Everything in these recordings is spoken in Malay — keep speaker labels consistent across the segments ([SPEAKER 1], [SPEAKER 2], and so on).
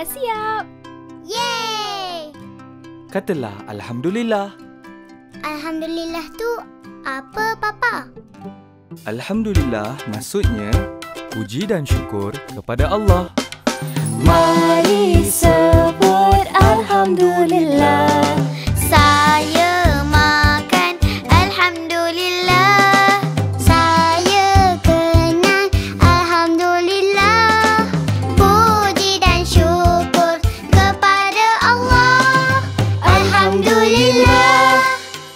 [SPEAKER 1] dah siap.
[SPEAKER 2] Yeay!
[SPEAKER 3] Katalah Alhamdulillah.
[SPEAKER 2] Alhamdulillah tu apa, Papa?
[SPEAKER 3] Alhamdulillah maksudnya puji dan syukur kepada Allah.
[SPEAKER 1] Mari sebut Alhamdulillah.
[SPEAKER 2] Saya makan Alhamdulillah. Saya kenal Alhamdulillah. Puji dan syukur kepada Allah. Alhamdulillah.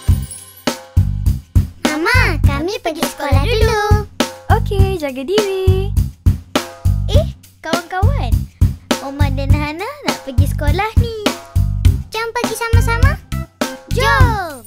[SPEAKER 2] Mama, kami pergi sekolah dulu.
[SPEAKER 1] Okey, jaga diri.
[SPEAKER 2] Kawan-kawan, Omar dan Hana nak pergi sekolah ni. Jom pergi sama-sama. Jom!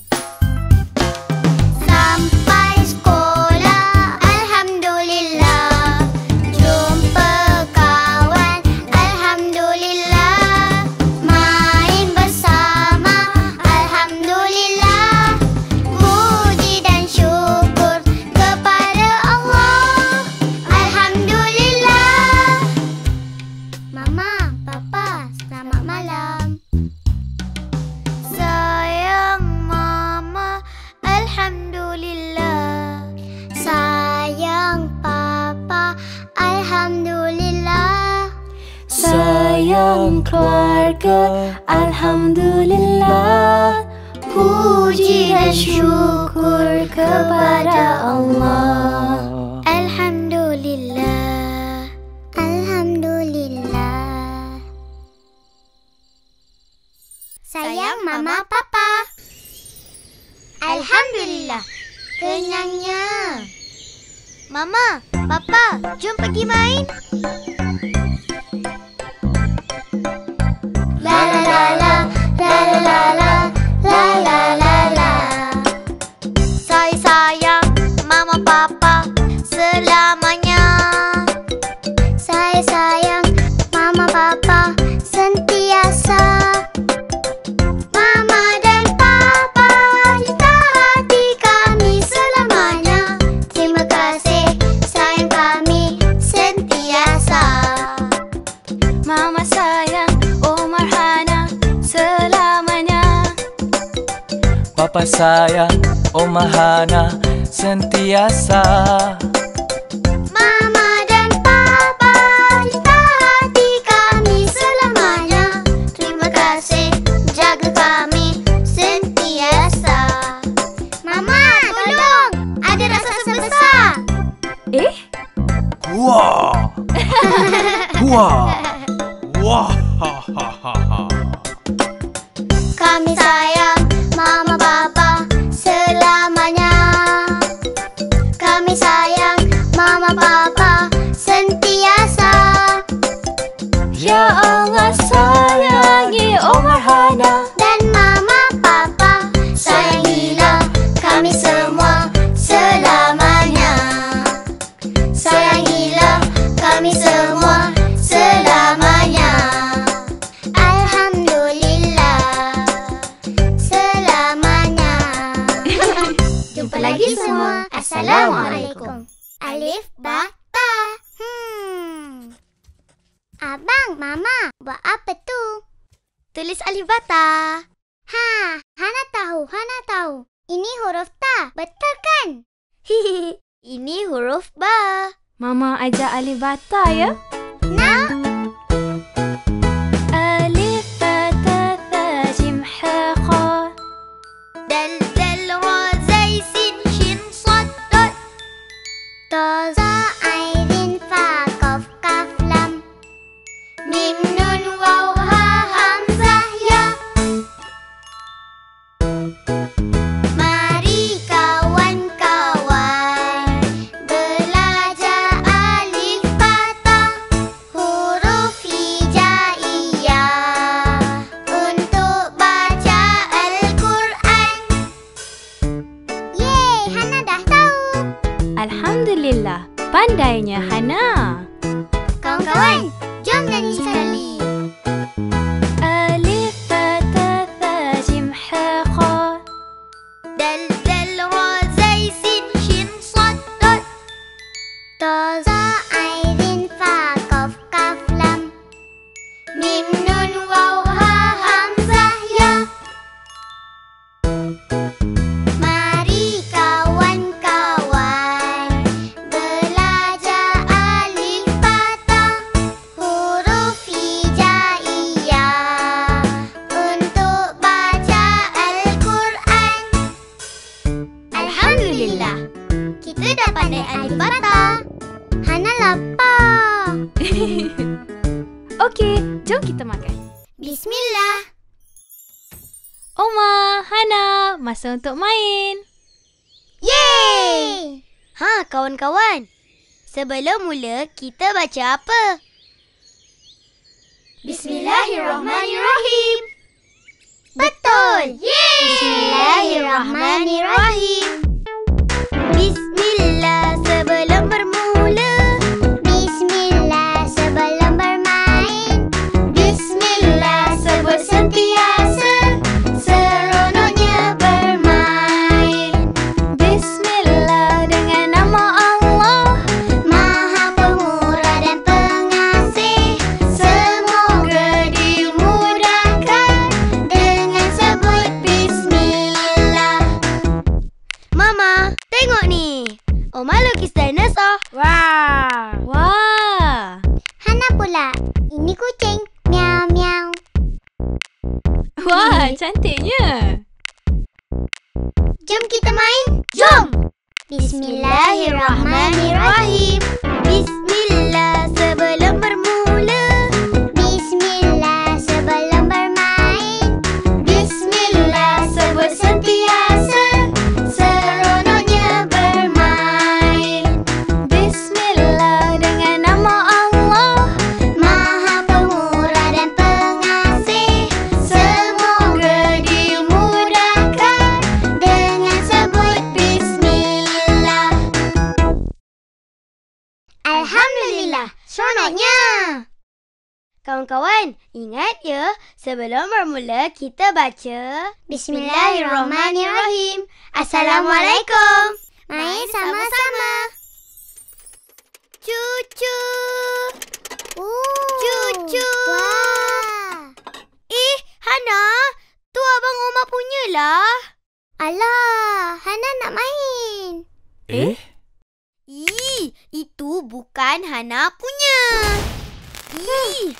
[SPEAKER 2] Sampai sekolah, Alhamdulillah. Jumpa kawan, Alhamdulillah. Main bersama, Alhamdulillah. Puji dan syukur kepada Allah. Alhamdulillah. Mama, Papa, selamat malam. Sayang Mama, Alhamdulillah. Sayang Papa, Alhamdulillah.
[SPEAKER 1] Sayang keluarga, Alhamdulillah. Puji dan syukur kepada Allah.
[SPEAKER 2] Alhamdulillah. Alhamdulillah. Sayang Mama, Papa. Alhamdulillah. Kenyangnya. Mama, Papa, jom pergi main. La la la la, la la la la, la la la la. Saya sayang Mama, Papa selamanya. Saya sayang Mama, Papa sentiasa. Mama dan Papa cinta hati kami selamanya. Terima kasih sayang kami sentiasa.
[SPEAKER 1] Mama sayang Omar Hana selamanya.
[SPEAKER 3] Papa sayang Omar Hana sentiasa.
[SPEAKER 2] Mama dan Papa cinta hati kami selamanya. Terima kasih jaga kami sentiasa. Mama, tolong, ada raksasa besar.
[SPEAKER 3] Wah! Wah! Wah! Ha ha ha ha.
[SPEAKER 2] Kami sayang Mama, Papa selamanya. Kami sayang Mama, Papa sentiasa.
[SPEAKER 1] Ya Allah sayangi Omar Hana.
[SPEAKER 2] Dan Mama, Papa sayangilah kami semua selamanya. Sayangilah kami semua selamanya. Alhamdulillah selamanya. Jumpa lagi semua. Assalamualaikum. Alif, Ba, Ta. Abang, Mama, buat apa tu? Tulis alif bata. Hana tahu, Hana tahu. Ini huruf ta, betul kan? Ini huruf ba.
[SPEAKER 1] Mama ajar alif bata ya.
[SPEAKER 2] Nak?
[SPEAKER 1] Alif bata tha jim ha kha.
[SPEAKER 2] Dal dal ra zai sin shin sad dot. Ta za ain fa qaf kaf lam. Mim nun waw ha hamzah ya. Mari kawan-kawan belajar alif bata, huruf hijaiyah untuk baca Al-Quran. Yeay, Hana dah tahu.
[SPEAKER 1] Alhamdulillah, pandainya Hana.
[SPEAKER 2] Kawan-kawan, jom nyanyi sekali.
[SPEAKER 1] Alif bata tha jim ha kha.
[SPEAKER 2] Dal dal ra zai sin shin sad dot. Ta za ain fa qaf kaf lam. Mim Alhamdulillah. Kita dah pandai alif fathah. Hana lapar.
[SPEAKER 1] Okey, jom kita makan.
[SPEAKER 2] Bismillah.
[SPEAKER 1] Oma, Hana, masa untuk main.
[SPEAKER 2] Yeay! Ha, kawan-kawan. Sebelum mula, kita baca apa? Bismillahirrahmanirrahim. Betul! Yeay! Bismillahirrahmanirrahim. Bismillah sebelum bermula. Bismillah sebelum bermain. Bismillah sebut sentiasa. Seronoknya bermain.
[SPEAKER 1] Bismillah dengan nama Allah.
[SPEAKER 2] Maha Pemurah dan Pengasih. Semoga dimudahkan dengan sebut Bismillah. Mama, tengok ni. Oma lukis dinosaur.
[SPEAKER 1] Wah. Wah.
[SPEAKER 2] Hana pula. Ini kucing. Miau miau.
[SPEAKER 1] Wah, cantiknya.
[SPEAKER 2] Jom kita main. Jom. Bismillahirrahmanirrahim. Bismillah sebelum bermula. Bismillah sebelum bermain. Bismillah sebut sentiasa. Seronoknya bermain.
[SPEAKER 1] Bismillah dengan nama Allah.
[SPEAKER 2] Maha Pemurah dan Pengasih. Semoga dimudahkan dengan sebut Bismillah. Alhamdulillah, seronoknya. Kawan-kawan, ingat ya, sebelum bermula kita baca Bismillahirrahmanirrahim. Assalamualaikum. Main sama-sama. Cucu. Cucu. Ih, Hana, tu abang Oma punyalah. Alah, Hana nak main.
[SPEAKER 3] Eh?
[SPEAKER 2] Ih, itu bukan Hana punya. Ih.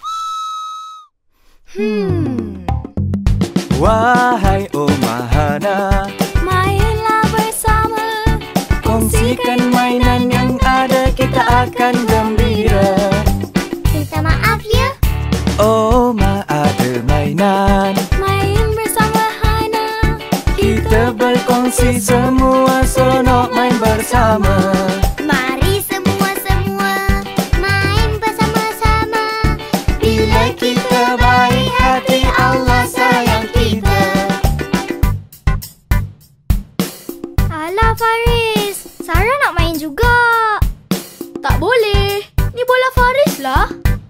[SPEAKER 3] Wahai Oma Hana,
[SPEAKER 1] Mainlah bersama.
[SPEAKER 3] kongsikan mainan yang ada, kita akan gembira.
[SPEAKER 2] Minta maaf ya.
[SPEAKER 3] Oma ada mainan,
[SPEAKER 1] Main bersama Hana.
[SPEAKER 3] kita berkongsi semua, seronok main bersama.
[SPEAKER 2] Mari semua-semua main bersama-sama.
[SPEAKER 3] Bila kita baik hati, Allah sayang kita.
[SPEAKER 1] Alah Faris, Sarah nak main juga. Tak boleh. Ni bola Faris lah.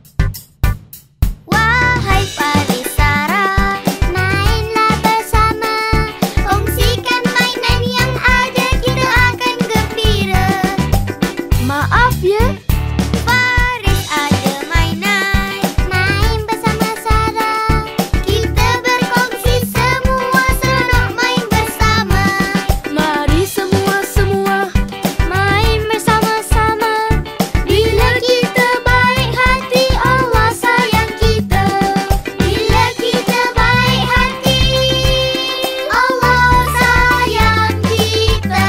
[SPEAKER 2] Wahai Faris Sarah, mainlah bersama. Kongsikan mainan yang ada, kita akan gembira.
[SPEAKER 1] Maaf ya.
[SPEAKER 2] Faris ada mainan, main bersama Sarah. Kita berkongsi semua, seronok main bersama.
[SPEAKER 1] Mari semua-semua main bersama-sama.
[SPEAKER 2] Bila kita baik hati, Allah sayang kita. Bila kita baik hati, Allah sayang kita.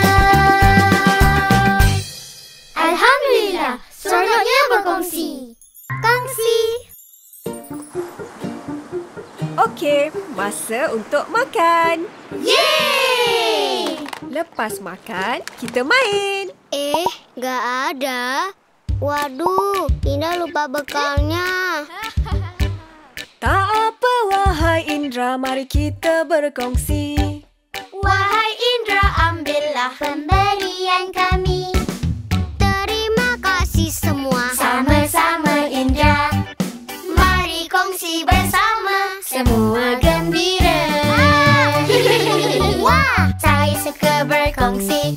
[SPEAKER 2] Alhamdulillah, seronoknya berkongsi. Kongsi.
[SPEAKER 4] Okey, masa untuk makan.
[SPEAKER 2] Yeay!
[SPEAKER 4] Lepas makan, kita main.
[SPEAKER 2] Gak ada. Waduh, Indah lupa bekalnya.
[SPEAKER 4] Tak apa, wahai Indra, mari kita berkongsi.
[SPEAKER 2] Wahai Indra, ambillah pemberian kami. Terima kasih semua. Sama-sama Indra. Mari kongsi bersama. Semua gembira. Wah, saya suka berkongsi.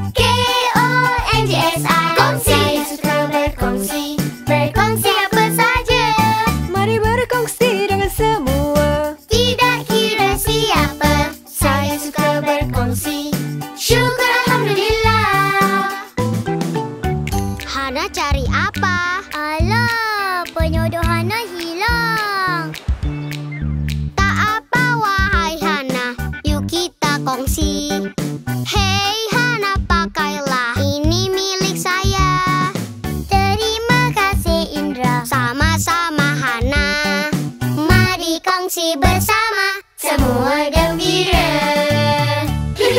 [SPEAKER 2] KONGSI. Kongsi. Saya suka berkongsi. Berkongsi apa saja.
[SPEAKER 4] Mari berkongsi dengan semua.
[SPEAKER 2] Tidak kira siapa. Saya suka berkongsi. Syukur Alhamdulillah. Hana cari apa? Alah, penyodoh Hana hilang. Tak apa, wahai Hana. Yuk kita kongsi. Hei Hana.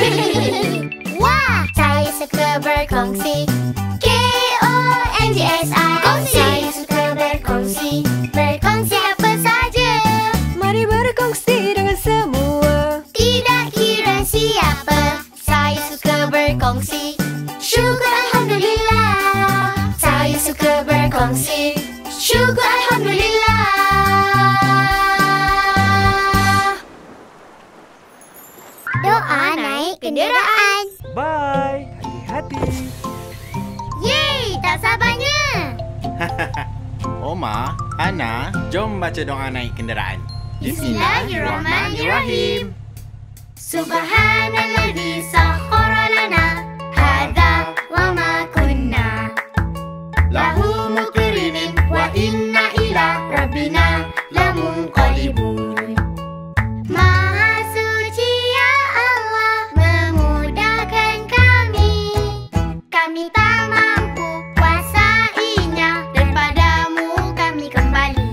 [SPEAKER 2] Wah, saya suka berkongsi. KONGSI. Kongsi. Saya suka berkongsi. Berkongsi apa saja.
[SPEAKER 4] Mari berkongsi dengan semua.
[SPEAKER 2] Tidak kira siapa. Saya suka berkongsi. Syukur Alhamdulillah. Saya suka berkongsi. Syukur Alhamdulillah. Doa naik kenderaan.
[SPEAKER 3] Bye. Hati-hati.
[SPEAKER 2] Yeay, tak sabarnya.
[SPEAKER 5] Oma, Hana, jom baca doa naik kenderaan.
[SPEAKER 2] Bismillahirrahmanirrahim. Subhanalladzi sakhkhara lana hadza wa ma kunna lahu muqrinin wa inna ila rabbina lamunqalibun. Maha suci ya Allah, memudahkan kami. Kami tak mampu kuasainya, dan padamu kami kembali.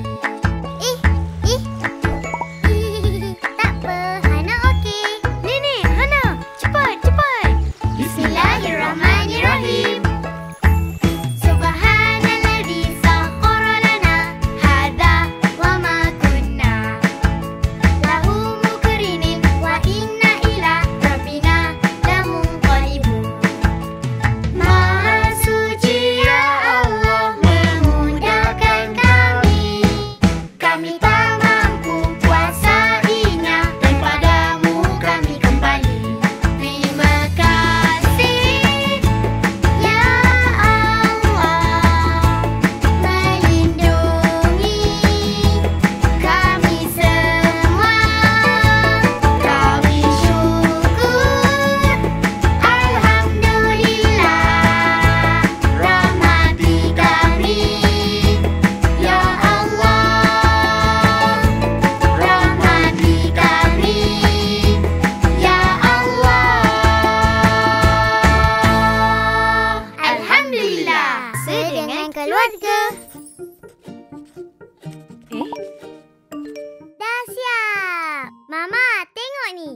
[SPEAKER 2] Tak apa, Hana okey. Nenek, Hana, cepat, cepat. Bismillahirrahmanirrahim. Subhanalladzi sakhkhara lana hadza wa ma kunna lahu muqrinin wa inna ila rabbina lamunqalibun. Maha suci ya Allah, memudahkan kami. Kami tak mampu kuasainya, dan padamu kami kembali. Terima kasih ya Allah, melindungi kami semua. Kami syukur Alhamdulillah. Rahmati kami ya Allah, rahmati kami ya Allah. Alhamdulillah. Sedengan keluarga. Dah siap. Mama, tengok ni.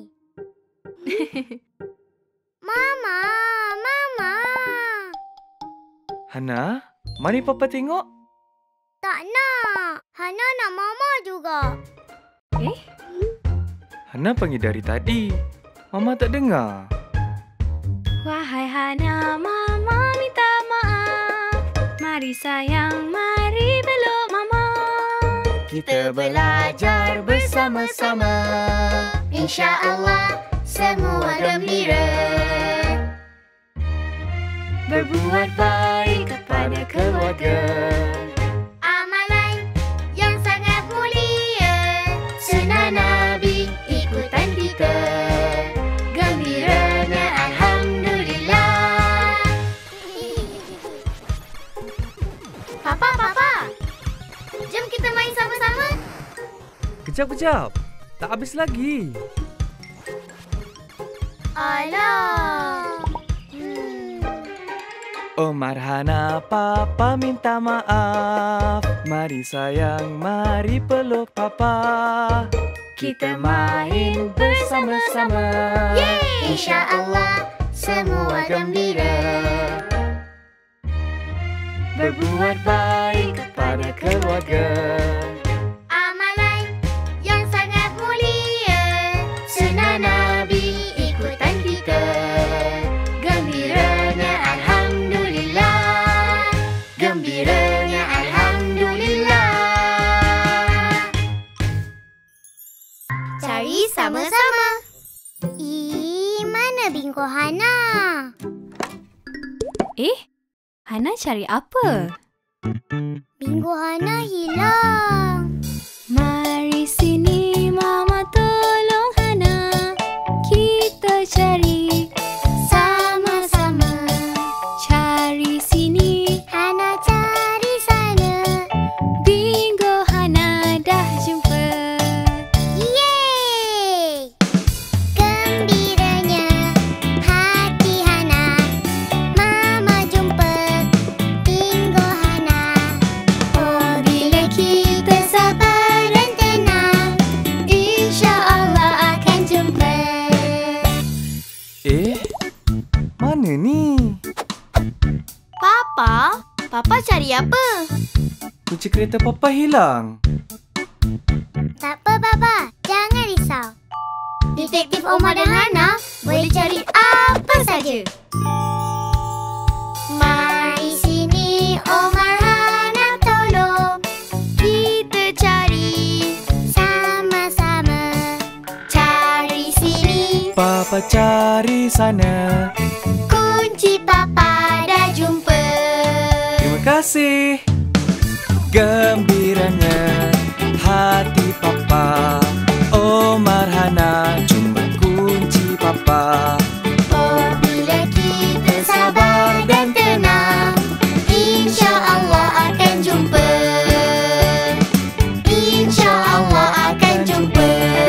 [SPEAKER 2] Mama, Mama.
[SPEAKER 3] Hana, mari Papa tengok.
[SPEAKER 2] Tak nak. Hana nak Mama juga.
[SPEAKER 3] Hana panggil dari tadi. Mama tak dengar.
[SPEAKER 1] Wahai Hana, Mama minta maaf. Mari sayang, mari peluk Mama.
[SPEAKER 3] Kita belajar bersama-sama.
[SPEAKER 2] InsyaAllah semua gembira.
[SPEAKER 3] Berbuat baik kepada keluarga.
[SPEAKER 2] Amalan yang sangat mulia. Sunnah Nabi ikutan kita. Gembiranya Alhamdulillah. Papa, Papa. Jom kita main sama-sama.
[SPEAKER 3] Kejap. Tak habis lagi.
[SPEAKER 2] Alah.
[SPEAKER 3] Omar, Hana, Papa minta maaf. Mari sayang, mari peluk Papa. Kita main bersama-sama.
[SPEAKER 2] InsyaAllah semua gembira.
[SPEAKER 3] Berbuat baik kepada keluarga.
[SPEAKER 2] Amalan yang sangat mulia. Sunnah Nabi ikutan kita. Gembiranya Alhamdulillah. Gembiranya Alhamdulillah. Cari sama-sama. Mana bingko Hana?
[SPEAKER 1] Hana cari apa?
[SPEAKER 2] Bingko Hana hilang.
[SPEAKER 1] Mari sini, Mama tolong Hana. Kita cari
[SPEAKER 2] Sama-sama.
[SPEAKER 1] cari sini.
[SPEAKER 2] Hana cari sana.
[SPEAKER 1] Bingo Hana dah jumpa.
[SPEAKER 2] Yeay! Gembiranya hati Hana. Mama jumpa bingo Hana. Oh, bila kita sabar dan tenang, InsyaAllah akan jumpa.
[SPEAKER 3] mana ni?
[SPEAKER 1] Papa cari apa?
[SPEAKER 3] Kunci kereta Papa hilang.
[SPEAKER 2] Tak apa, Baba. Jangan risau. Detektif Omar dan Hana boleh cari apa saja. Mari sini, Omar, Hana, tolong. Kita cari sama-sama. Cari sini.
[SPEAKER 3] Papa cari sana.
[SPEAKER 2] Kunci Papa dah jumpa.
[SPEAKER 3] Terima kasih. Gembiranya hati Papa. Omar, Hana, jumpa kunci Papa.
[SPEAKER 2] Oh, bila kita sabar dan tenang, insya Allah akan jumpa. Insya Allah akan jumpa.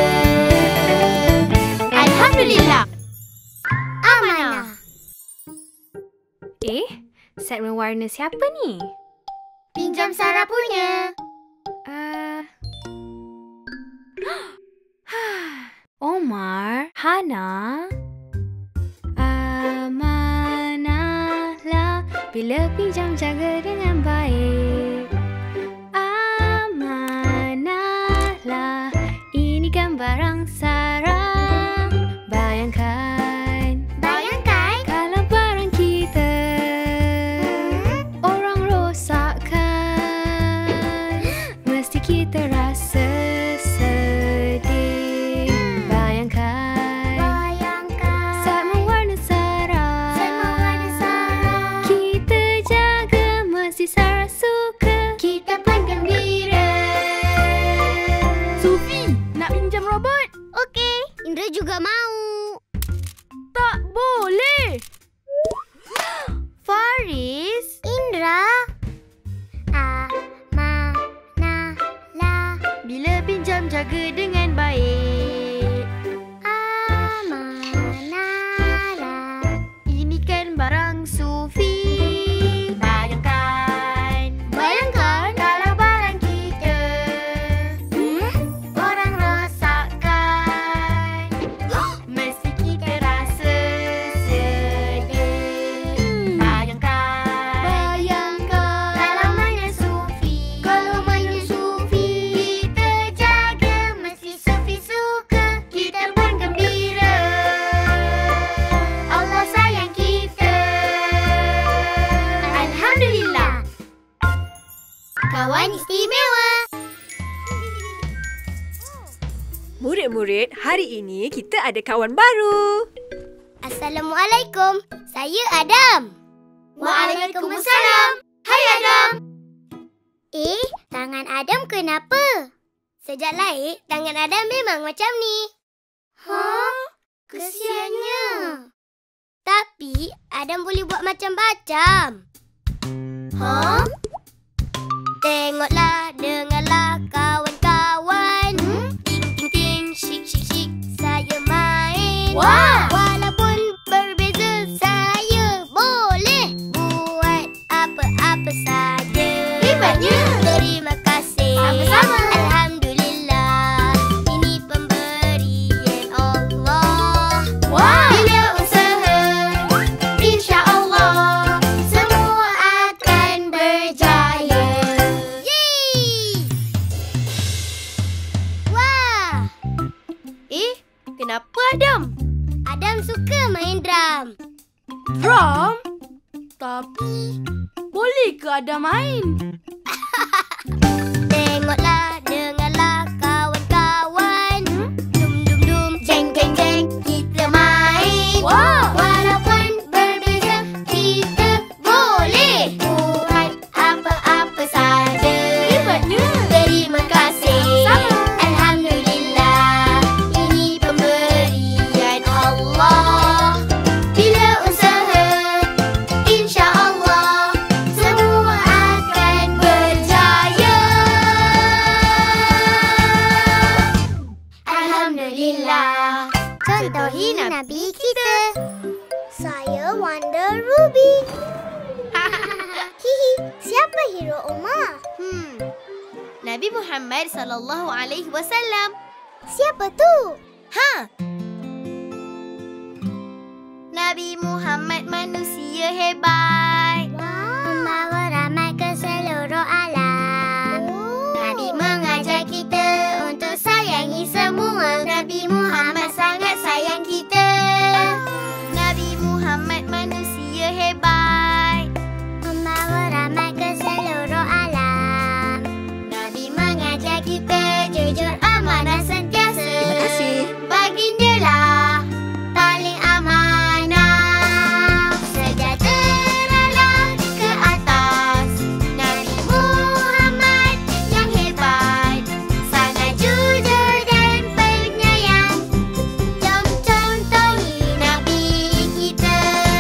[SPEAKER 1] Alhamdulillah.
[SPEAKER 2] Amanah.
[SPEAKER 4] Segmen warna siapa ni?
[SPEAKER 2] Pinjam Sarah punya.
[SPEAKER 4] Omar, Hana. Amanahlah bila pinjam jaga dengan baik. Amanahlah, ini kan barang Sarah. Bayangkan kalau barang kita orang rosakkan, mesti kita rasa sedih. Bayangkan segmen warna Sarah. Kita jaga, mesti Sarah suka.
[SPEAKER 2] Kita pun gembira.
[SPEAKER 1] Sufi, nak pinjam robot?
[SPEAKER 2] Okey, Indra juga mau.
[SPEAKER 1] Tak boleh. Faris,
[SPEAKER 2] Indra. Amanahlah.
[SPEAKER 1] bila pinjam jaga dengan baik.
[SPEAKER 2] Amanahlah.
[SPEAKER 1] Ini kan barang Sufi. Bayangkan kalau barang kita
[SPEAKER 2] Orang rosakkan.
[SPEAKER 1] mesti kita rasa sedih. Bayangkan
[SPEAKER 2] Kalau mana Sufi. Kita jaga, mesti Sufi suka. Kita pun gembira. Allah sayang kita.
[SPEAKER 1] Alhamdulillah.
[SPEAKER 2] Kawan istimewa.
[SPEAKER 4] Murid-murid, hari ini kita ada kawan baru.
[SPEAKER 2] Assalamualaikum. Saya Adam. Waalaikumsalam. Hai Adam. Tangan Adam kenapa? Sejak lahir, tangan Adam memang macam ni. Kesiannya. Tapi, Adam boleh buat macam-macam. Tengoklah, dengarlah kawan-kawan. Ting, ting, ting, shik, shik, shik, saya main.
[SPEAKER 1] Wah!
[SPEAKER 2] Walaupun berbeza, saya boleh buat apa-apa saja.
[SPEAKER 1] Hebatnya.
[SPEAKER 2] Terima kasih.
[SPEAKER 1] Sama-sama.
[SPEAKER 2] Alhamdulillah, ini pemberian Allah.
[SPEAKER 1] Wah!
[SPEAKER 2] Bila usaha, insya Allah, semua akan berjaya. Yeay! Wah!
[SPEAKER 1] Kenapa Adam?
[SPEAKER 2] Adam suka main drum.
[SPEAKER 1] Drum? Tapi, boleh ke Adam main?
[SPEAKER 2] Tengoklah, dengarlah kawan-kawan. Dum dum dum, jeng jeng jeng, kita main.
[SPEAKER 1] Wah!
[SPEAKER 2] Walaupun berbeza, kita boleh buat apa-apa saja.
[SPEAKER 1] Hebatnya.
[SPEAKER 2] Terima kasih.
[SPEAKER 1] Sama-sama.
[SPEAKER 2] Alhamdulillah, ini pemberian Allah. Bila usaha, insya Allah, semua akan berjaya. Alhamdulillah. Contohi Nabi kita. Saya Wonder Ruby. Hihi, siapa hero Omar?
[SPEAKER 1] Nabi Muhammad sallallahu alaihi wasallam.
[SPEAKER 2] Siapa tu?
[SPEAKER 1] Nabi
[SPEAKER 2] Nabi Muhammad manusia hebat. Membawa rahmat ke seluruh alam. Nabi mengajar kita untuk sayangi semua. Nabi Muhammad sangat sayang kita. Nabi Muhammad manusia hebat. Membawa rahmat ke seluruh alam. Nabi mengajar kita jujur, amanah, sentiasa.
[SPEAKER 4] Terima kasih.
[SPEAKER 2] Bagindalah paling amanah. Sejahteralah ke atas. Nabi Muhammad yang hebat, sangat jujur dan penyayang. Jom contohi Nabi kita.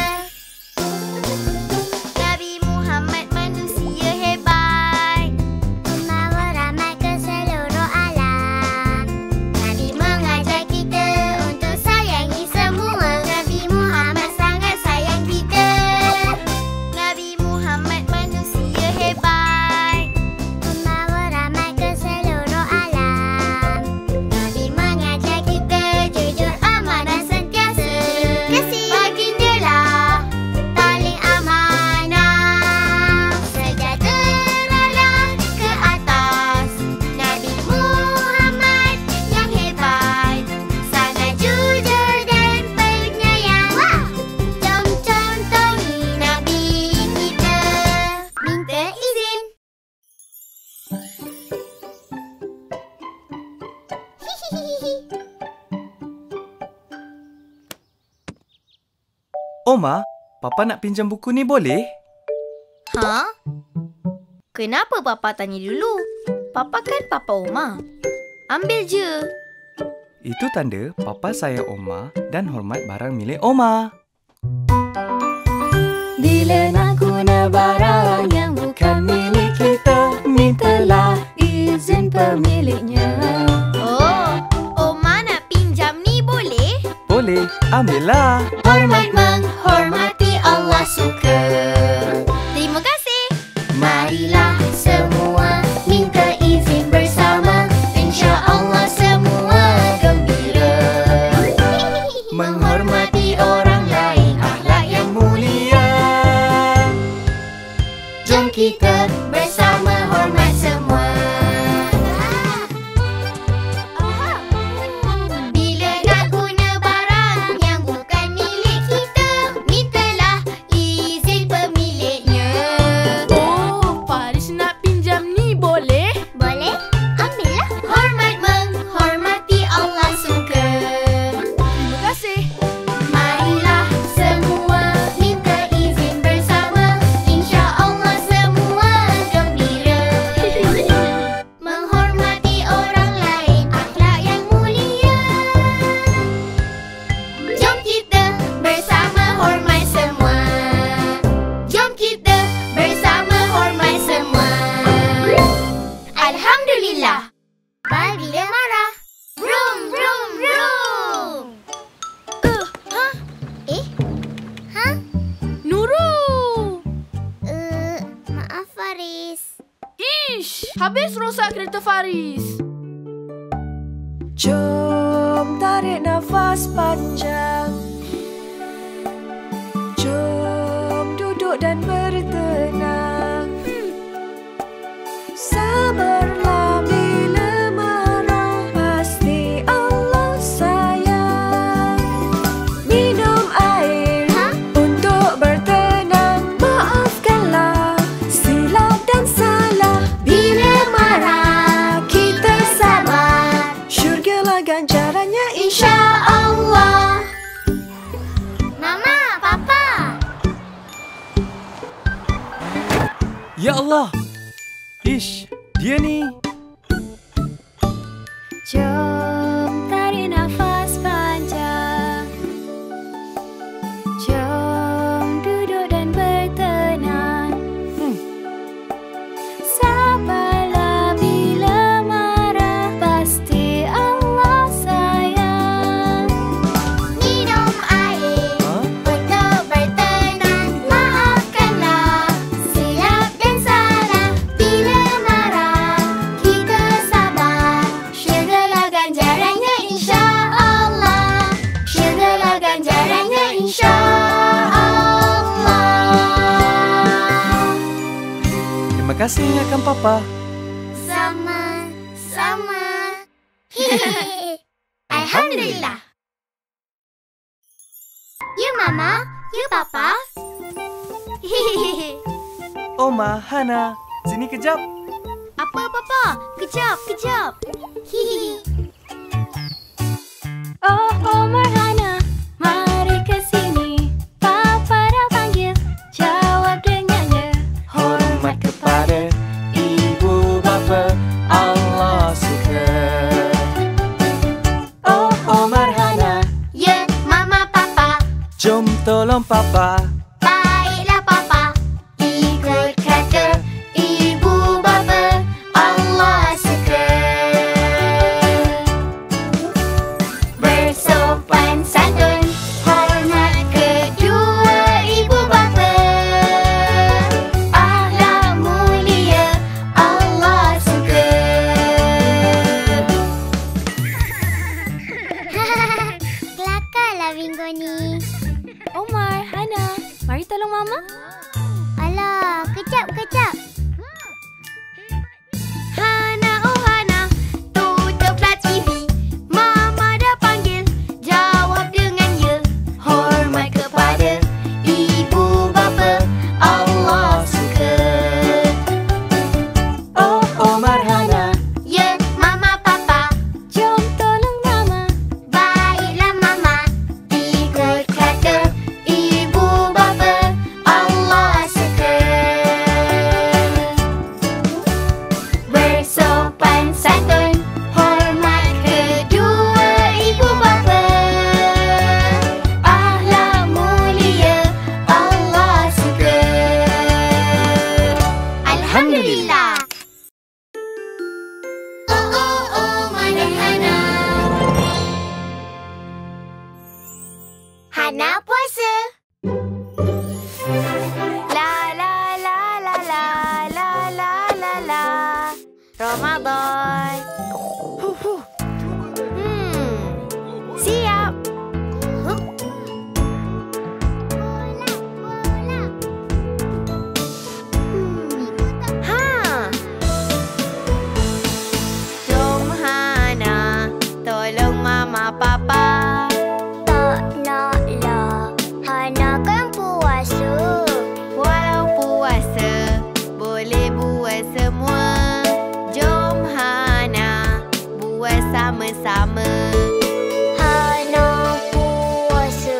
[SPEAKER 2] Nabi Muhammad manusia hebat. Membawa rahmat ke seluruh alam. Nabi mengajar kita untuk sayangi semua. Nabi Muhammad sangat sayang kita. Nabi Muhammad manusia hebat. Membawa rahmat ke seluruh alam. Nabi mengajar kita jujur, amanah, sentiasa. Bagindalah paling amanah. Sejahteralah ke atas. Nabi Muhammad yang hebat, sangat jujur dan penyayang. Jom contohi Nabi kita. Minta izin.
[SPEAKER 3] Oma, Papa nak pinjam buku ni boleh?
[SPEAKER 1] Ha? Kenapa Papa tanya dulu? Papa kan Papa Oma. Ambil je.
[SPEAKER 3] Itu tanda Papa sayang Oma dan hormat barang milik Oma.
[SPEAKER 6] Bila nak guna barang yang bukan milik kita, mintalah izin pemiliknya.
[SPEAKER 2] Oh, Oma nak pinjam ni boleh?
[SPEAKER 3] Boleh, ambillah.
[SPEAKER 2] Hormat menghormati Allah suka. Terima kasih. Marilah semua minta izin bersama. InsyaAllah semua gembira.
[SPEAKER 3] Menghormati orang lain, akhlak yang mulia.
[SPEAKER 2] Jom kita bersama hormat semua. Bila nak guna barang yang bukan milik kita, mintalah izin pemiliknya.
[SPEAKER 6] Oh, Faris nak pinjam ni boleh?
[SPEAKER 2] Boleh? Ambillah. Hormat menghormati Allah suka.
[SPEAKER 6] Terima kasih.
[SPEAKER 2] Marilah semua minta izin bersama. InsyaAllah semua gembira. Menghormati orang lain, akhlak yang mulia. Jom kita bersama hormat semua. Jom kita bersama hormat semua. Alhamdulillah. Bila marah. Vroom, vroom, vroom. Ha?
[SPEAKER 6] Nurul!
[SPEAKER 2] Maaf Faris.
[SPEAKER 6] Ish! Habis rosak kereta Faris. Jom tarik nafas panjang. Jom duduk dan bertenang. Sabarlah bila marah, pasti Allah sayang. Minum air untuk bertenang. Maafkanlah silap dan salah. Bila marah kita sabar, syurgalah ganjarannya insya-Allah.
[SPEAKER 2] Mama, Papa.
[SPEAKER 3] Ya Allah. Ish, dia ni.
[SPEAKER 6] Jom tarik nafas panjang. Jom duduk dan bertenang. Sabarlah bila marah, pasti Allah sayang.
[SPEAKER 2] Minum air untuk bertenang. Maafkanlah silap dan salah. Bila marah
[SPEAKER 3] kasih ingatkan Papa.
[SPEAKER 2] Sama-sama. Alhamdulillah. Ya Mama, ya Papa.
[SPEAKER 3] Oma, Hana, sini kejap.
[SPEAKER 1] Apa, Papa? Kejap.
[SPEAKER 6] Oh, Omar, Hana, mari ke sini. Papa dah panggil, jawab dengannya.
[SPEAKER 3] Hormat kepada ibu bapa, Allah suka. Oh, Omar, Hana,
[SPEAKER 2] Ya Mama, Papa.
[SPEAKER 3] jom tolong Papa.
[SPEAKER 2] Baiklah Papa. Ikut kata ibu bapa, Allah suka. Bersopan santun, hormat kedua ibu bapa. Akhlak mulia, Allah suka. Kelakarlah minggu ni.
[SPEAKER 6] Omar, Hana, mari tolong Mama.
[SPEAKER 2] Alah, kejap.
[SPEAKER 1] Hana, oh Hana, tutuplah TV. Mama dah panggil, jawab dengan ya.
[SPEAKER 3] Hormat kepada ibu bapa, Allah suka. Oh, Omar, Hana,
[SPEAKER 2] Ya Mama, Papa.
[SPEAKER 6] Jom tolong Mama.
[SPEAKER 2] Baiklah Mama. Ikut kata ibu bapa, Allah suka. Bersopan santun, hormat kedua ibu bapa. Akhlak mulia, Allah suka. Alhamdulillah. Oh, mana Hana? Hana puasa.
[SPEAKER 1] La la la la la la la la la. Ramadan. Siap. Ha. Jom Hana, tolong Mama Papa.
[SPEAKER 2] Tak naklah, Hana kan puasa.
[SPEAKER 1] Walau puasa, boleh buat semua. Jom Hana, buat sama-sama.
[SPEAKER 2] Hana puasa.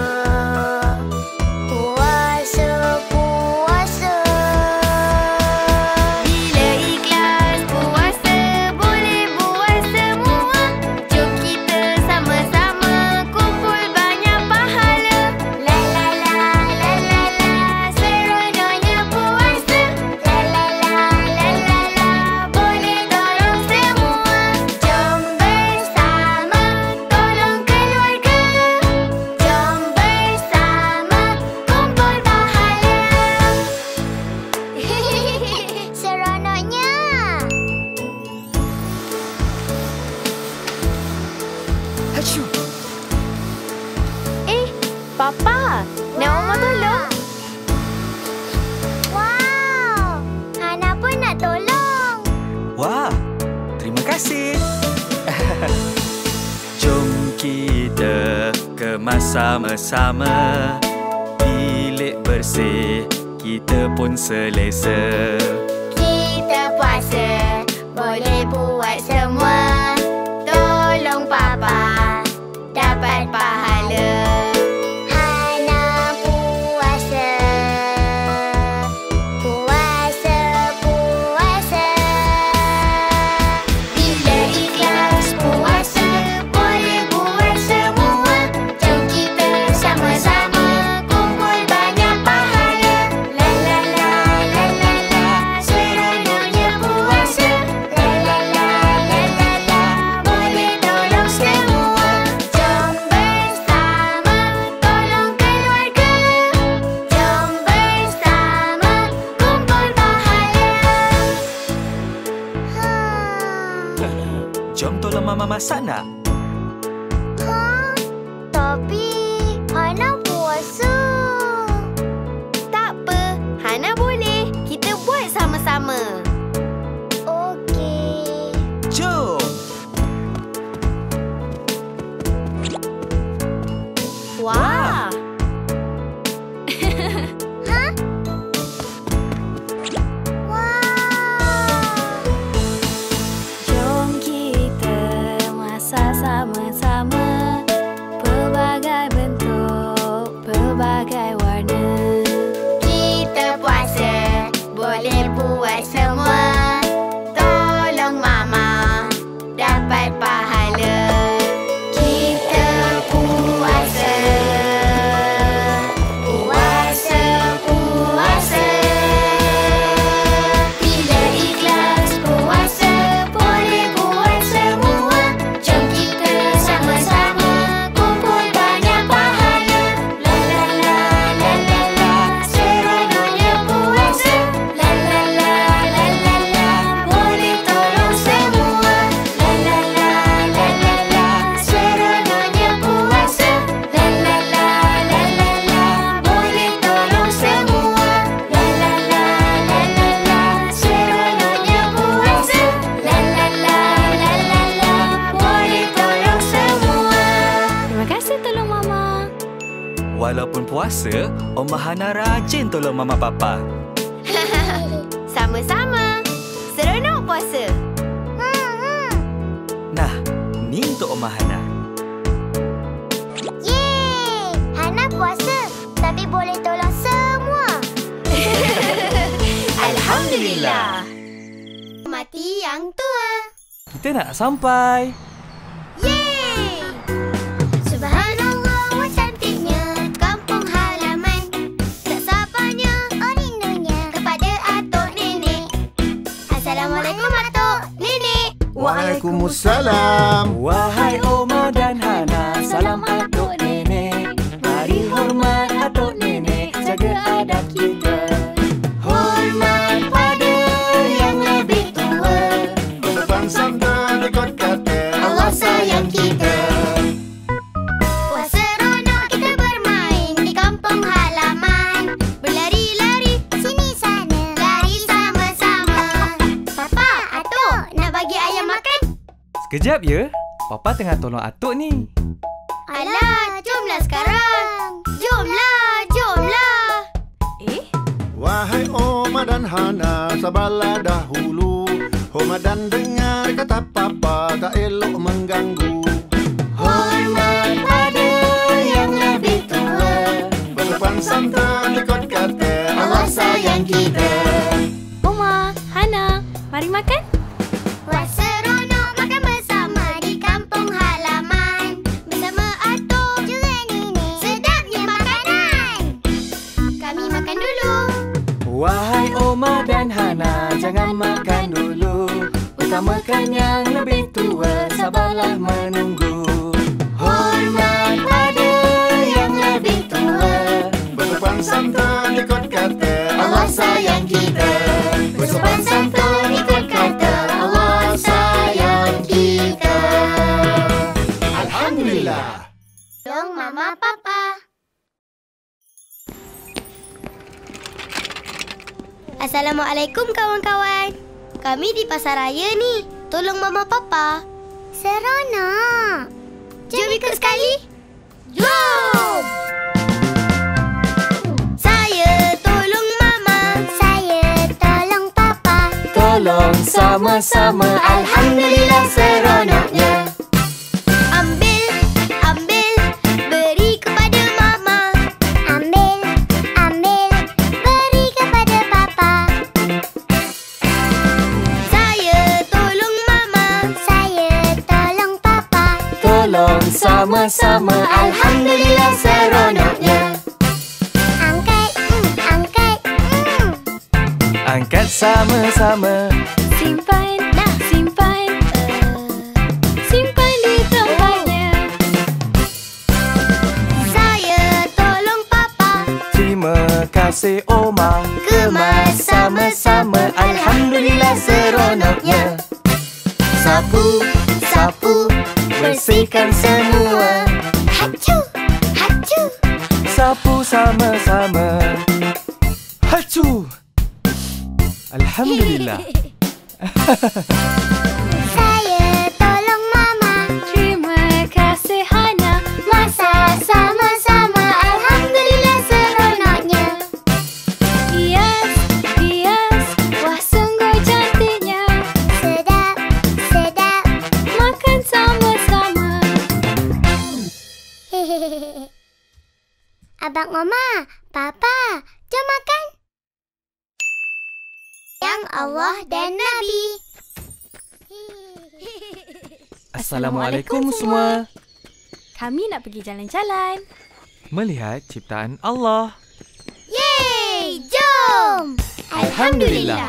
[SPEAKER 1] Bila ikhlas puasa, boleh buat semua. Jom kita sama-sama kumpul banyak pahala.
[SPEAKER 2] La la la la la la, seronoknya puasa. La la la la la la, boleh tolong semua. Jom bersama, tolong keluarga. Jom bersama, kumpul pahala. Seronoknya.
[SPEAKER 1] Papa, nak Oma tolong?
[SPEAKER 2] Wow, Hana pun nak tolong.
[SPEAKER 3] Wah, terima kasih. Jom kita kemas sama-sama. Bilik bersih, kita pun selesa.
[SPEAKER 2] Kita puasa, boleh buat semua. Tolong Papa, dapat pahala. Hana puasa. Puasa, puasa. Bila ikhlas puasa, boleh buat semua. Jom kita sama-sama, kumpul banyak pahala. La la la la la la, seronoknya puasa. La la la la la la, boleh tolong semua. Jom bersama, tolong keluarga. Jom bersama, kumpul pahala.
[SPEAKER 3] Jom tolong Mama masak nak?
[SPEAKER 2] Tapi Hana puasa.
[SPEAKER 1] Tak apa, Hana boleh. Kita buat sama-sama.
[SPEAKER 3] Walaupun puasa, Omah Hana rajin tolong Mama Papa.
[SPEAKER 2] Sama-sama. Seronok puasa.
[SPEAKER 3] Nah, ni untuk Omah Hana.
[SPEAKER 2] Yeay! Hana puasa, tapi boleh tolong semua. Alhamdulillah. Mati yang tua.
[SPEAKER 3] Kita nak sampai.
[SPEAKER 2] Yeay! Subhanallah, wah cantiknya kampung halaman. Tak sabarnya, oh rindunya kepada atuk nenek. Assalamualaikum atuk nenek.
[SPEAKER 5] Waalaikumsalam.
[SPEAKER 3] Wahai Omah dan Hana, salam atuk nenek. Mari hormat atuk nenek, jaga adab kita.
[SPEAKER 2] Hormat pada yang lebih tua.
[SPEAKER 5] Bersopan santun ikut kata
[SPEAKER 2] Allah sayang kita. Wah seronok kita bermain di kampung halaman. Berlari-lari sini sana, lari sama-sama. Papa, atuk nak bagi ayam makan?
[SPEAKER 3] Sekejap ya. Papa tengah tolong atuk ni.
[SPEAKER 2] Alah, jomlah sekarang. Jomlah.
[SPEAKER 5] Wahai Omah dan Hana, sabarlah dahulu. Hormat dan dengar kata papa, tak elok mengganggu.
[SPEAKER 2] Hormat pada yang lebih tua.
[SPEAKER 5] Bersopan santun ikut kata
[SPEAKER 2] Allah sayang kita.
[SPEAKER 1] Omah, Hana, mari makan.
[SPEAKER 2] Wah seronok makan bersama di kampung halaman. Bersama atuk juga nenek. Sedapnya makanan. Kami makan dulu.
[SPEAKER 3] Wahai Omah dan Hana, jangan makan dulu. Utamakan yang lebih tua, sabarlah menunggu.
[SPEAKER 2] Hormat pada yang lebih tua.
[SPEAKER 5] bersopan santun ikut kata
[SPEAKER 2] Allah sayang kita. Bersopan santun ikut kata Allah sayang kita.
[SPEAKER 5] Alhamdulillah.
[SPEAKER 2] Tolong Mama Papa. Assalamualaikum kawan-kawan. Kami di pasar raya ni. Tolong Mama Papa. Seronok. Jom ikut sekali. Jom! Saya tolong Mama. Saya tolong Papa.
[SPEAKER 3] Tolong sama-sama,
[SPEAKER 2] Alhamdulillah seronoknya. Ambil, beri kepada Mama. Ambil, beri kepada Papa. Saya tolong Mama. Saya tolong Papa.
[SPEAKER 3] tolong sama-sama,
[SPEAKER 2] Alhamdulillah seronoknya. Angkat.
[SPEAKER 3] angkat sama-sama.
[SPEAKER 1] Simpan, simpan. Simpan di tempatnya.
[SPEAKER 2] Saya tolong Papa.
[SPEAKER 3] Terima kasih Omah,
[SPEAKER 2] Kemas sama-sama, Alhamdulillah seronoknya. Sapu, bersihkan semua. Hacu.
[SPEAKER 3] sapu sama-sama. Hacu! Alhamdulillah.
[SPEAKER 2] Saya tolong Mama.
[SPEAKER 1] Terima kasih Hana.
[SPEAKER 2] Masak sama-sama, Alhamdulillah seronoknya.
[SPEAKER 1] Hias, wah sungguh cantiknya.
[SPEAKER 2] Sedap.
[SPEAKER 1] Makan sama-sama.
[SPEAKER 2] Abang Oma, Papa, jom makan. Yang Allah dan Nabi.
[SPEAKER 3] Assalamualaikum semua.
[SPEAKER 1] Kami nak pergi jalan-jalan.
[SPEAKER 3] Melihat ciptaan Allah.
[SPEAKER 2] Yeay, jom.
[SPEAKER 3] Alhamdulillah.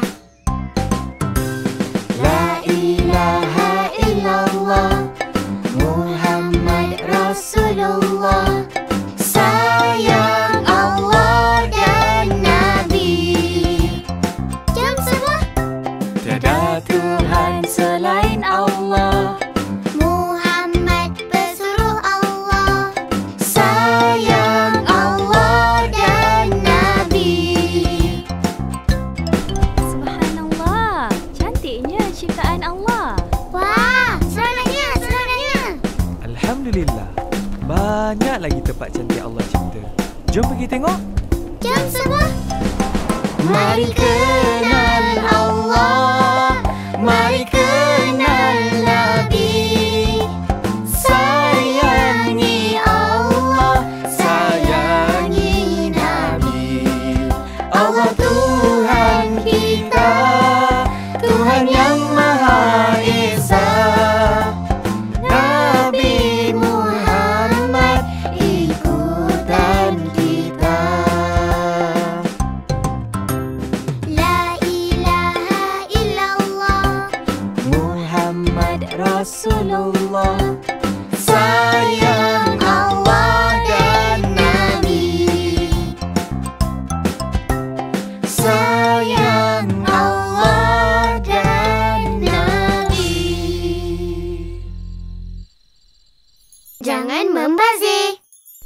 [SPEAKER 2] La ilaha illallah Muhammad Rasulullah. Sayang Allah dan Nabi. Jom semua.
[SPEAKER 3] Tiada
[SPEAKER 1] Tuhan selain Allah.
[SPEAKER 2] Muhammad pesuruh Allah. Sayang Allah dan Nabi.
[SPEAKER 1] Subhanallah, cantiknya ciptaan Allah.
[SPEAKER 2] Wah, seronoknya.
[SPEAKER 3] Alhamdulillah. Banyak lagi tempat cantik Allah cipta. Jom pergi tengok.
[SPEAKER 2] Jom semua.
[SPEAKER 6] Mari kenal Allah, mari kenal Nabi. Sayangi Allah, sayangi Nabi. Allah Tuhan kita, Tuhan yang Maha Esa. Nabi Muhammad ikutan kita.
[SPEAKER 2] La ilaha illallah,
[SPEAKER 6] Muhammad Rasulullah. Sayang Allah dan Nabi. Sayang Allah dan Nabi.
[SPEAKER 2] jangan membazir.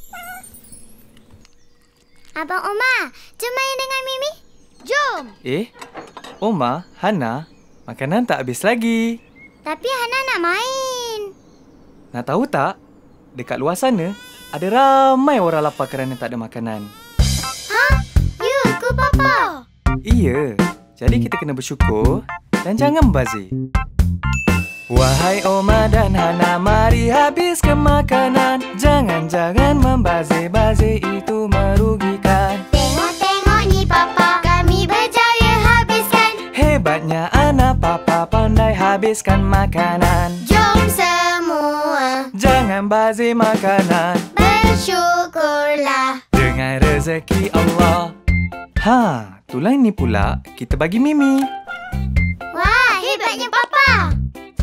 [SPEAKER 2] Abang Omar, jom main dengan Mimi. Jom.
[SPEAKER 3] Oma, Hana, makanan tak habis lagi.
[SPEAKER 2] Tapi Hana nak main.
[SPEAKER 3] Nak tahu tak? Dekat luar sana, ada ramai orang lapar kerana tak ada makanan.
[SPEAKER 2] Ha? Ya ke, Papa?
[SPEAKER 3] Iya, jadi kita kena bersyukur dan jangan membazir. Wahai Oma dan Hana, mari habiskan makanan. Jangan membazir-bazir, itu merugikan.
[SPEAKER 2] Tengok-tengok ni, Papa. Kami berjaya habiskan.
[SPEAKER 3] Hebatnya anak papa pandai habiskan makanan.
[SPEAKER 2] Jom semua
[SPEAKER 3] Jangan bazir makanan
[SPEAKER 2] bersyukurlah.
[SPEAKER 3] dengan rezeki Allah. Itulah ini pula kita bagi Mimi.
[SPEAKER 2] Wah, hebatnya Papa.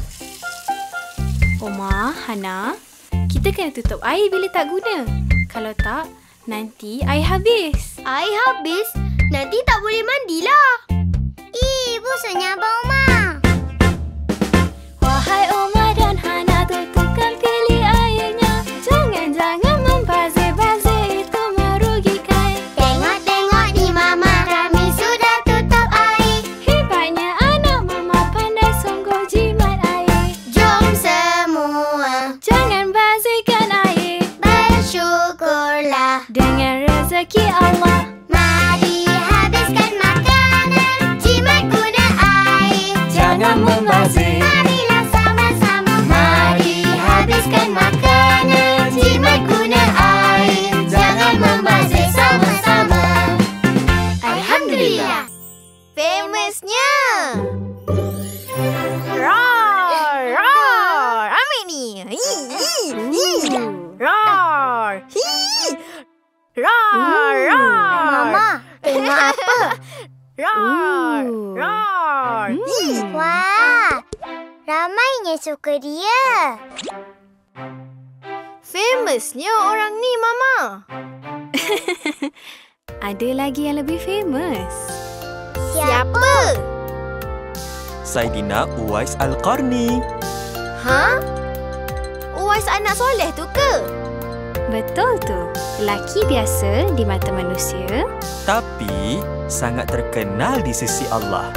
[SPEAKER 1] Oma, Hana, kita kena tutup air bila tak guna. Kalau tak, nanti air habis.
[SPEAKER 2] Air habis? Nanti tak boleh mandilah. Busuknya Abang Omar.
[SPEAKER 1] Wahai Oma dan Hana, tutupkan pilih airnya. Jangan membazir-bazir, itu merugikan.
[SPEAKER 2] Tengok-tengok ni, Mama. Kami sudah tutup air.
[SPEAKER 1] Hebatnya anak mama pandai sungguh jimat air.
[SPEAKER 2] Jom semua
[SPEAKER 1] Jangan bazirkan air
[SPEAKER 2] bersyukurlah.
[SPEAKER 1] dengan rezeki Allah.
[SPEAKER 2] Mari habiskan makanan. Jimat guna air.
[SPEAKER 3] Jangan membazir.
[SPEAKER 2] Marilah sama-sama. Mari habiskan makanan. Jimat guna air. Jangan membazir sama-sama. Alhamdulillah. Famousnya.
[SPEAKER 4] Roar! Roar! Ambil ni. Roar! Roar! Roar!
[SPEAKER 2] Mama, tengok apa?
[SPEAKER 4] Roar! Roar!
[SPEAKER 2] Wah, ramainya suka dia.
[SPEAKER 4] Famousnya orang ni, Mama.
[SPEAKER 1] Ada lagi yang lebih famous.
[SPEAKER 2] Siapa?
[SPEAKER 7] Saidina Uwais Al-Qarni.
[SPEAKER 4] Ha? Uwais anak soleh tu ke?
[SPEAKER 1] Betul tu. Lelaki biasa di mata manusia.
[SPEAKER 7] Tapi sangat terkenal di sisi Allah.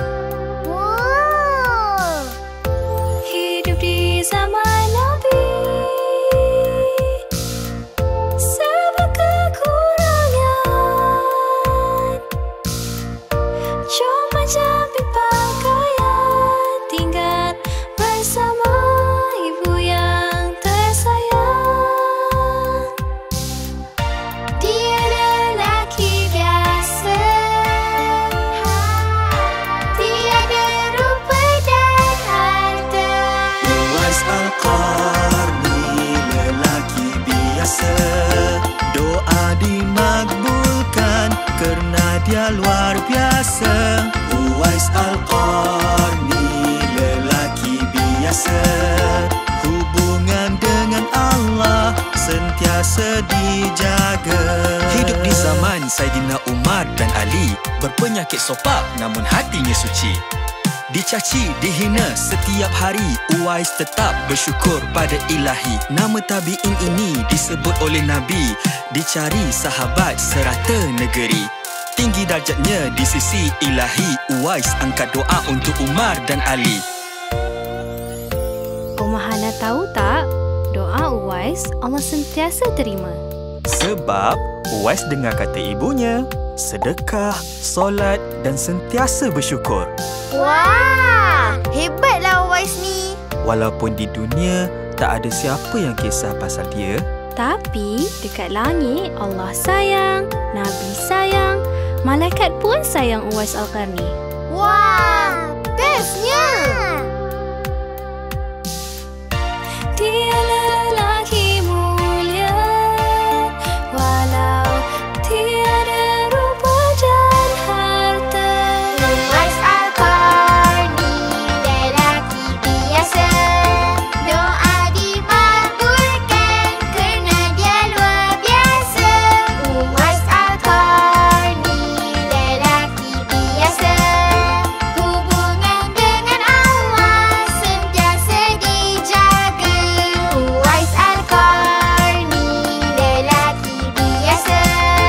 [SPEAKER 2] Wow.
[SPEAKER 1] Hidup di zaman Nabi. Serba kekurangan. Cuma jepit pakaian. Tinggal bersama ibu yang tersayang. Dia lelaki biasa. Tiada rupa dan harta.
[SPEAKER 7] Uwais Al-Qarni, lelaki biasa. Doa dimakbulkan kerana dia luar biasa. Uwais Al-Qarni, lelaki biasa. Hubungan dengan Allah sentiasa dijaga. Hidup di zaman Saidina Umar dan Ali, berpenyakit sopak namun hatinya suci. Dicaci, dihina setiap hari, Uwais tetap bersyukur pada Ilahi. Nama tabi'in ini disebut oleh Nabi, dicari sahabat serata negeri. Tinggi darjatnya di sisi Ilahi, Uwais angkat doa untuk Umar dan Ali.
[SPEAKER 1] Oma Hana tahu tak? Doa Uwais Allah sentiasa terima.
[SPEAKER 7] Sebab Uwais dengar kata ibunya, sedekah, solat dan sentiasa bersyukur.
[SPEAKER 2] Wah, hebatlah Uwais ni.
[SPEAKER 7] Walaupun di dunia tak ada siapa yang kisah pasal dia,
[SPEAKER 1] Tapi dekat langit Allah sayang, Nabi sayang, malaikat pun sayang Uwais Al-Qarni.
[SPEAKER 2] Wah, bestnya.
[SPEAKER 1] Dia lelaki mulia, walau tiada rupa dan harta.
[SPEAKER 2] Uwais Al-Qarni lelaki biasa, doa dimakbulkan kerana dia luar biasa. Uwais Al-Qarni lelaki biasa, hubungan dengan Allah sentiasa dijaga. Uwais Al-Qarni lelaki biasa,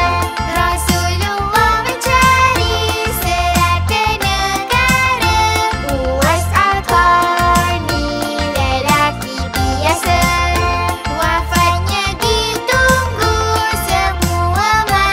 [SPEAKER 2] Rasulullah mencari serata negara. Uwais Al-Qarni lelaki biasa, wafatnya ditunggu semua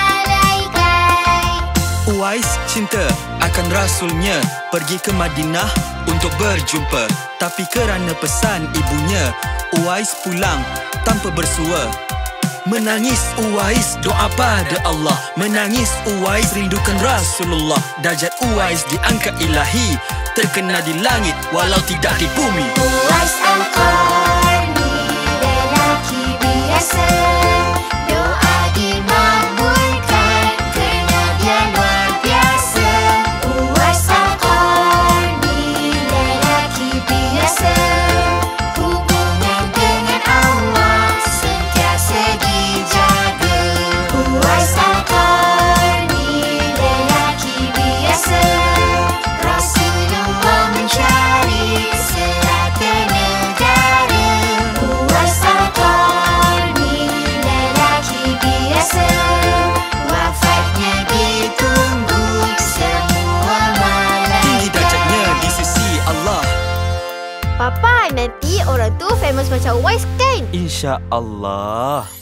[SPEAKER 2] malaikat.
[SPEAKER 8] Uwais cinta akan Rasulnya, pergi ke Madinah untuk berjumpa. Tapi kerana pesan ibunya, Uwais pulang tanpa bersua. Menangis Uwais doa pada Allah, menangis Uwais rindukan Rasulullah. Darjat Uwais diangkat ilahi, terkenal di langit walau tidak di bumi.
[SPEAKER 2] Uwais Al-Qarni lelaki biasa, doa dimakbulkan kerana dia luar biasa. Uwais Al-Qarni lelaki biasa, hubungan dengan Allah sentiasa dijaga. Uwais Al-Qarni lelaki biasa, Rasulullah mencari serata negara. Uwais Al-Qarni lelaki biasa, wafatnya ditunggu semua
[SPEAKER 8] Tinggi
[SPEAKER 2] malaikat.
[SPEAKER 8] darjatnya di sisi Allah.
[SPEAKER 2] Papa, nanti orang tu famous macam Uwais kan?
[SPEAKER 7] insya-Allah.